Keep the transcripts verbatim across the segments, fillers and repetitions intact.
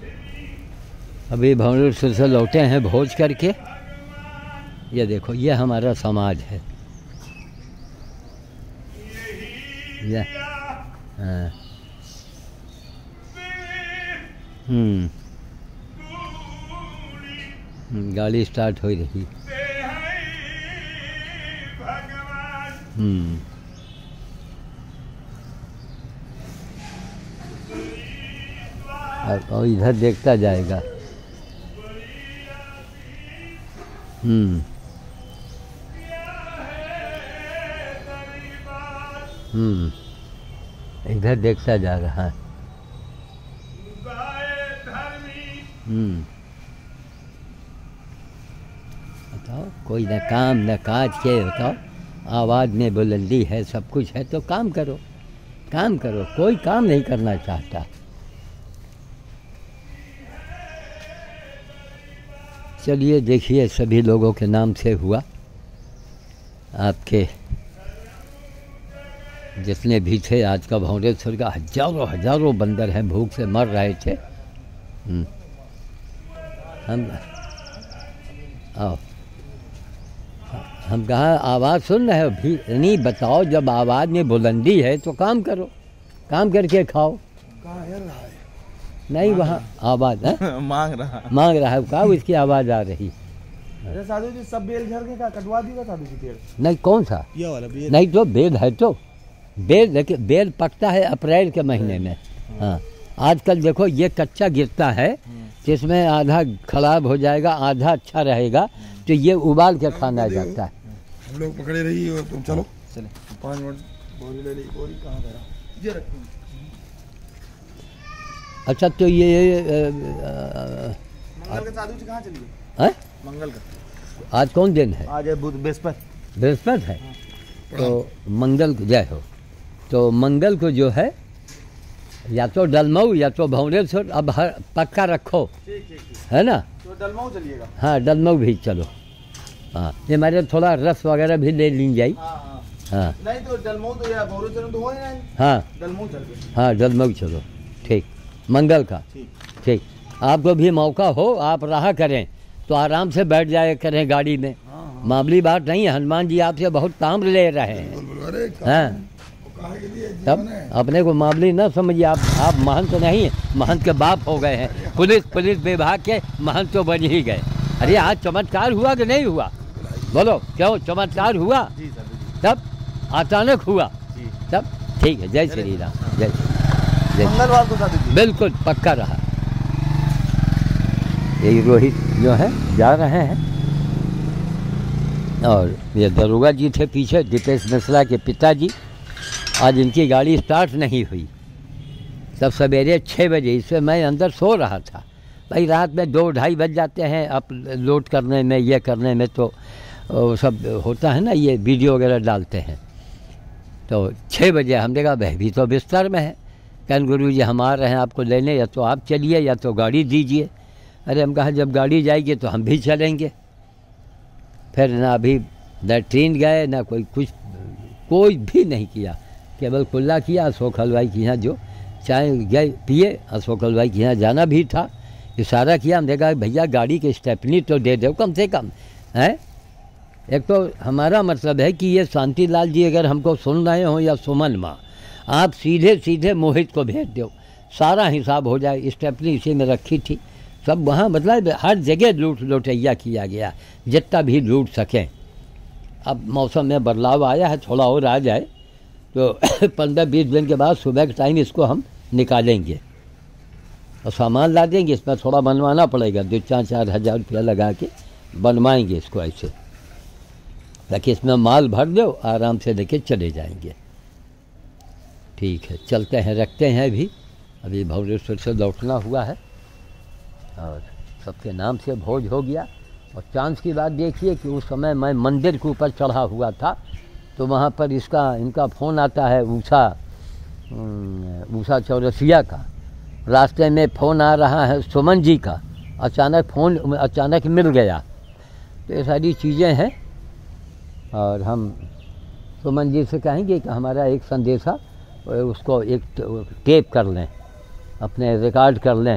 अभी भंवरेश्वर से लौटे हैं भोज करके। ये देखो, ये हमारा समाज है। ये हाँ। हम्म गाड़ी स्टार्ट हो रही। हम्म और इधर देखता जाएगा। हम्म हम्म इधर देखता जा रहा है। हम्म बताओ, कोई न काम न काज के, बताओ आवाज़ में बुलंदी है, सब कुछ है तो काम करो, काम करो। कोई काम नहीं करना चाहता। चलिए देखिए, सभी लोगों के नाम से हुआ। आपके जितने भी थे, आज का भंवरेश्वर का हजारों हजारों बंदर हैं, भूख से मर रहे थे। हम आओ, हम कहा आवाज़ सुन रहे हो भी नहीं? बताओ, जब आवाज़ में बुलंदी है तो काम करो, काम करके खाओ। कहाँ है रहा है? नहीं, वहाँ आवाज़ है मांग रहा मांग रहा है, कहा उसकी आवाज़ आ रही। अरे साधु जी, सब बेल झड़ के का कटवा दिया साधु जी पेड़? नहीं, कौन सा? ये वाला बेल। नहीं तो बेल है, तो बेल देखिए, बेल पकता है अप्रैल के महीने में। हाँ, आजकल देखो ये कच्चा गिरता है, जिसमें आधा खराब हो जाएगा, आधा अच्छा रहेगा, तो ये उबाल के खाना जाता है। हम लोग पकड़े रही और तुम चलो। चले पाँच मिनट। बोरी ले ली। बोरी कहाँ गया? ये रखो। अच्छा, तो ये मंगल का साधु जी कहाँ चली है? मंगल का आज कौन दिन है? आज है बुध, बृहस्पति। बृहस्पति है। तो मंगल को जय हो। तो मंगल को जो है, या तो डलमऊ या तो भंवरेश्वर, अब हर पक्का रखो, है ना? तो डलमऊ चलिएगा। हाँ, डलमऊ भी चलो। हाँ, ये हमारे थोड़ा रस वगैरह भी ले ली जाए। हाँ, हाँ नहीं तो डलमऊ तो या भंवरेश्वर तो हो ही नहीं। हाँ, डलमऊ चल गए। हाँ डलमऊ चलो, ठीक। मंगल का ठीक। आपको भी मौका हो, आप रहा करें तो आराम से बैठ जाए करें गाड़ी में। मामूली बात नहीं है, हनुमान जी आपसे बहुत काम ले रहे हैं। हाँ, तब अपने को मामूली न समझिए। आप आप महंत तो नहीं, महंत के बाप हो गए हैं, पुलिस पुलिस विभाग के महंत तो बन ही गए। अरे आज चमत्कार हुआ कि नहीं हुआ? बोलो, क्यों चमत्कार हुआ? तब अचानक हुआ, तब ठीक है। जय श्री राम। जय जय मंगलवार को साधु जी बिल्कुल पक्का रहा। यही रोहित जो है जा रहे हैं, और ये दरोगा जी थे पीछे, दीपेश मिश्रा के पिताजी। आज इनकी गाड़ी स्टार्ट नहीं हुई। तब सवेरे छः बजे, इससे मैं अंदर सो रहा था। भाई रात में दो ढाई बज जाते हैं अप लोड करने में, ये करने में, तो सब होता है ना, ये वीडियो वगैरह डालते हैं। तो छः बजे हमने कहा वह भी तो बिस्तर में है। कहन गुरु जी हम आ रहे हैं आपको लेने, या तो आप चलिए या तो गाड़ी दीजिए। अरे हम कहा जब गाड़ी जाएगी तो हम भी चलेंगे। फिर ना अभी लैट्रीन गए, ना कोई कुछ, कोई भी नहीं किया, केवल कुल्ला किया। अशोक हलवाई के यहाँ जो चाय गए पिए, अशोक हलवाई के यहाँ जाना भी था, इशारा किया। हमने कहा भैया गाड़ी की स्टेपनी तो दे दो कम से कम, है। एक तो हमारा मतलब है कि ये शांति लाल जी अगर हमको सुन रहे हो, या सुमन माँ, आप सीधे सीधे मोहित को भेज दो, सारा हिसाब हो जाए। स्टेपनी इसी में रखी थी, सब वहाँ मतलब हर जगह लूट लुटैया किया गया, जितना भी लूट सकें। अब मौसम में बदलाव आया है, थोड़ा और आ जाए तो पंद्रह बीस दिन के बाद सुबह के टाइम इसको हम निकालेंगे और सामान ला देंगे। इसमें थोड़ा बनवाना पड़ेगा, दो चार चार हज़ार रुपया लगा के बनवाएंगे इसको ऐसे, ताकि इसमें माल भर दो, आराम से लेके चले जाएंगे। ठीक है, चलते हैं, रखते हैं। अभी अभी भंवरेश्वर से लौटना हुआ है और सबके नाम से भोज हो गया। और चांस की बात देखिए कि उस समय मैं मंदिर के ऊपर चढ़ा हुआ था, तो वहाँ पर इसका इनका फ़ोन आता है, उषा उषा चौरसिया का। रास्ते में फ़ोन आ रहा है सुमन जी का, अचानक फ़ोन अचानक मिल गया। तो ये सारी चीज़ें हैं। और हम सुमन जी से कहेंगे कि हमारा एक संदेशा उसको एक टेप कर लें, अपने रिकॉर्ड कर लें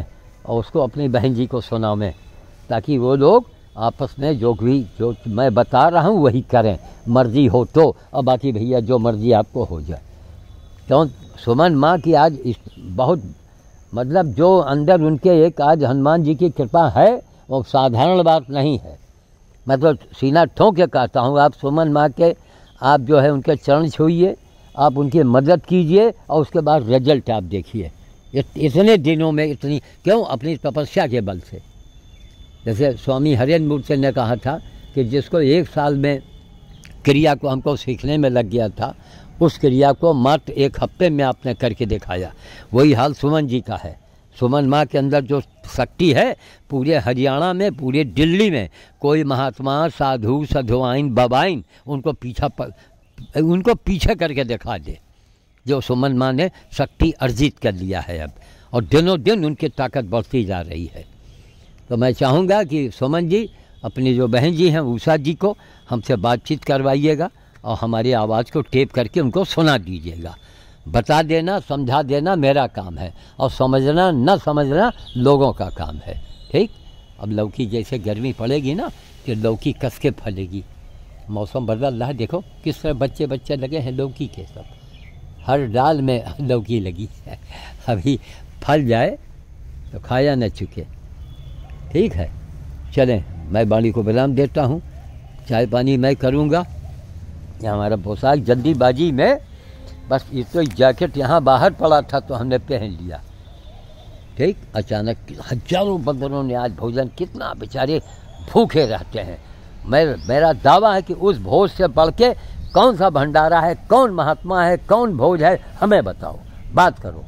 और उसको अपनी बहन जी को सुनाओ मैं, ताकि वो लोग आपस में जो भी जो मैं बता रहा हूँ वही करें, मर्जी हो तो, और बाकी भैया जो मर्जी आपको हो जाए। क्यों सुमन माँ की आज इस बहुत मतलब जो अंदर उनके एक आज हनुमान जी की कृपा है वो साधारण बात नहीं है। मैं तो सीना ठोंक के कहता हूँ, आप सुमन माँ के आप जो है उनके चरण छूइए, आप उनकी मदद कीजिए और उसके बाद रिजल्ट आप देखिए। इतने दिनों में इतनी क्यों अपनी तपस्या के बल से, जैसे स्वामी हरेंद्र मूर्ति ने कहा था कि जिसको एक साल में क्रिया को हमको सीखने में लग गया था, उस क्रिया को मात्र एक हफ्ते में आपने करके दिखाया। वही हाल सुमन जी का है। सुमन माँ के अंदर जो शक्ति है, पूरे हरियाणा में, पूरे दिल्ली में कोई महात्मा, साधु, साधुआइन, बाबाइन उनको पीछा प, उनको पीछे करके दिखा दे, जो सुमन माँ ने शक्ति अर्जित कर लिया है अब, और दिनों दिन उनकी ताकत बढ़ती जा रही है। तो मैं चाहूँगा कि सुमन जी अपनी जो बहन जी हैं उषा जी को हमसे बातचीत करवाइएगा और हमारी आवाज़ को टेप करके उनको सुना दीजिएगा। बता देना, समझा देना मेरा काम है, और समझना न समझना लोगों का काम है। ठीक, अब लौकी जैसे गर्मी पड़ेगी ना कि लौकी कस के फलेगी, मौसम बदल रहा है, देखो किस तरह बच्चे बच्चे लगे हैं लौकी के, सब हर डाल में लौकी लगी है। अभी फल जाए तो खाया न चुके। ठीक है, चलें, मैं वाणी को विराम देता हूँ। चाय पानी मैं करूँगा। यहाँ हमारा पोशाक जल्दीबाजी में बस ये तो जैकेट यहाँ बाहर पड़ा था तो हमने पहन लिया। ठीक, अचानक हजारों बंदरों ने आज भोजन, कितना बेचारे भूखे रहते हैं। मैं मेरा दावा है कि उस भोज से बढ़ के कौन सा भंडारा है, कौन महात्मा है, कौन भोज है, हमें बताओ, बात करो।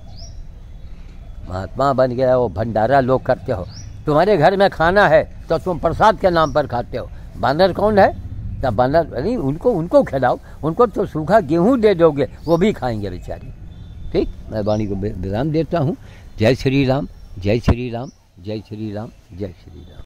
महात्मा बन गया वो भंडारा लोग करते हो, तुम्हारे घर में खाना है तो तुम प्रसाद के नाम पर खाते हो। बानर कौन है? तब बानर नहीं, उनको उनको खिलाओ, उनको तो सूखा गेहूं दे दोगे वो भी खाएंगे बेचारे। ठीक, मैं वाणी को विराम देता हूँ। जय श्री राम, जय श्री राम, जय श्री राम, जय श्री राम।